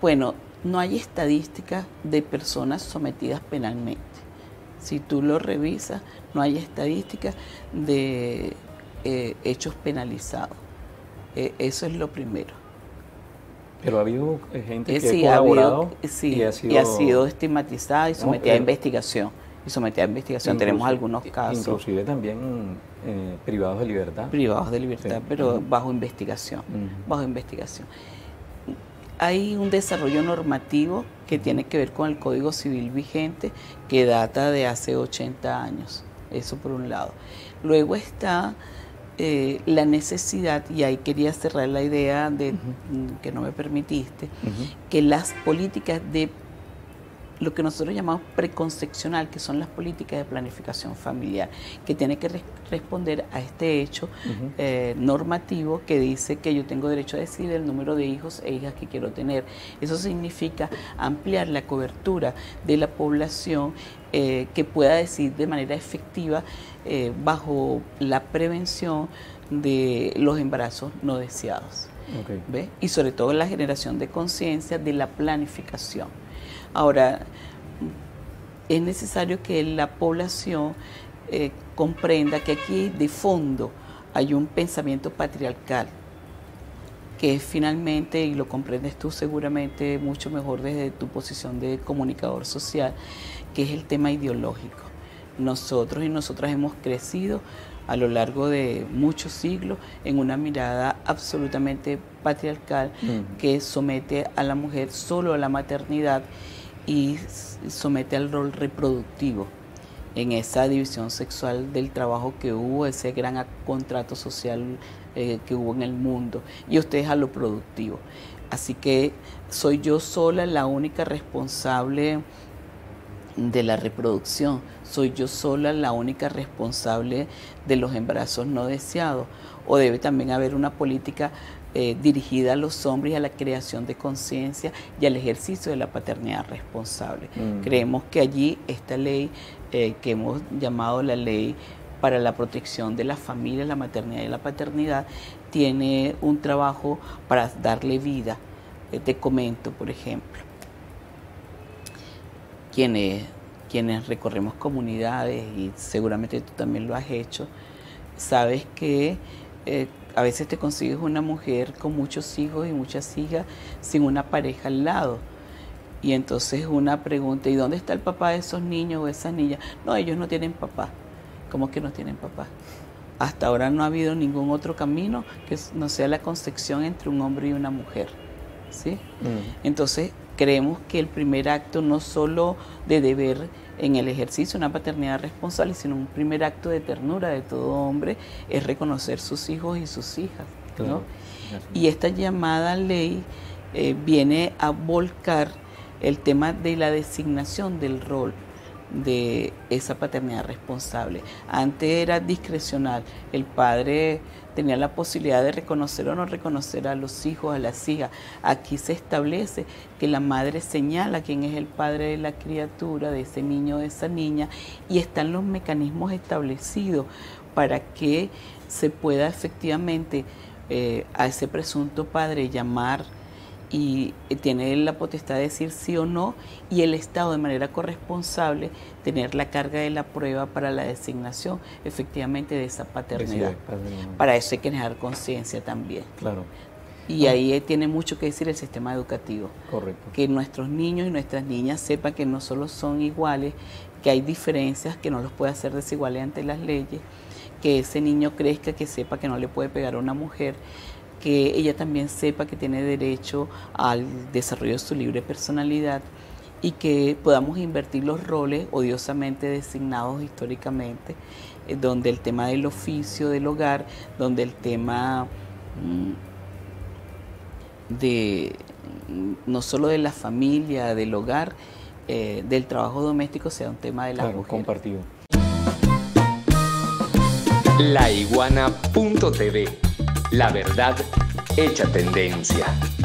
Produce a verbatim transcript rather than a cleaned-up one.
Bueno, no hay estadísticas de personas sometidas penalmente. Si tú lo revisas, no hay estadísticas de eh, hechos penalizados. Eh, eso es lo primero. Pero ha habido gente Eh, que sí, ha colaborado ha habido, sí, y ha sido, y ha sido estigmatizada y sometida eh, a investigación. Y sometida a investigación. Tenemos algunos casos. Inclusive también eh, privados de libertad. Privados de libertad, sí. Pero uh-huh. bajo investigación. Uh-huh. Bajo investigación. Hay un desarrollo normativo que tiene que ver con el Código Civil vigente, que data de hace ochenta años. Eso por un lado. Luego está eh, la necesidad, y ahí quería cerrar la idea de uh-huh. que no me permitiste, uh-huh. que las políticas de lo que nosotros llamamos preconcepcional, que son las políticas de planificación familiar, que tiene que re responder a este hecho uh-huh. eh, normativo que dice que yo tengo derecho a decidir el número de hijos e hijas que quiero tener. Eso significa ampliar la cobertura de la población eh, que pueda decidir de manera efectiva eh, bajo la prevención de los embarazos no deseados. Okay. ¿Ve? Y sobre todo la generación de conciencia de la planificación. Ahora, es necesario que la población eh, comprenda que aquí de fondo hay un pensamiento patriarcal, que es finalmente, y lo comprendes tú seguramente mucho mejor desde tu posición de comunicador social, que es el tema ideológico. Nosotros y nosotras hemos crecido a lo largo de muchos siglos en una mirada absolutamente patriarcal mm. que somete a la mujer solo a la maternidad y somete al rol reproductivo en esa división sexual del trabajo que hubo, ese gran contrato social eh, que hubo en el mundo, y ustedes a lo productivo. Así que soy yo sola la única responsable de la reproducción, soy yo sola la única responsable de los embarazos no deseados, o debe también haber una política eh, dirigida a los hombres y a la creación de conciencia y al ejercicio de la paternidad responsable. Mm. Creemos que allí esta ley eh, que hemos llamado la ley para la protección de las familias, la maternidad y la paternidad, tiene un trabajo para darle vida. Eh, te comento, por ejemplo, quienes, quienes recorremos comunidades, y seguramente tú también lo has hecho, sabes que eh, a veces te consigues una mujer con muchos hijos y muchas hijas sin una pareja al lado. Y entonces una pregunta, ¿y dónde está el papá de esos niños o esas niñas? No, ellos no tienen papá. ¿Cómo que no tienen papá? Hasta ahora no ha habido ningún otro camino que no sea la concepción entre un hombre y una mujer, ¿sí? Mm. Entonces creemos que el primer acto no solo de deber en el ejercicio de una paternidad responsable, sino un primer acto de ternura de todo hombre es reconocer sus hijos y sus hijas, ¿no? Claro. Y esta llamada ley eh, viene a volcar el tema de la designación del rol de esa paternidad responsable. Antes era discrecional, el padre tenía la posibilidad de reconocer o no reconocer a los hijos, a las hijas. Aquí se establece que la madre señala quién es el padre de la criatura, de ese niño o de esa niña, y están los mecanismos establecidos para que se pueda efectivamente eh, a ese presunto padre llamar, y tiene la potestad de decir sí o no, y el Estado de manera corresponsable tener la carga de la prueba para la designación efectivamente de esa paternidad. Para eso hay que generar conciencia también. Claro. Y ah. ahí tiene mucho que decir el sistema educativo. Correcto. Que nuestros niños y nuestras niñas sepan que no solo son iguales, que hay diferencias, que no los puede hacer desiguales ante las leyes, que ese niño crezca, que sepa que no le puede pegar a una mujer, que ella también sepa que tiene derecho al desarrollo de su libre personalidad, y que podamos invertir los roles odiosamente designados históricamente, eh, donde el tema del oficio del hogar, donde el tema mmm, de no solo de la familia, del hogar, eh, del trabajo doméstico sea un tema de la claro, mujer. Compartido. La Iguana punto T V. La verdad hecha tendencia.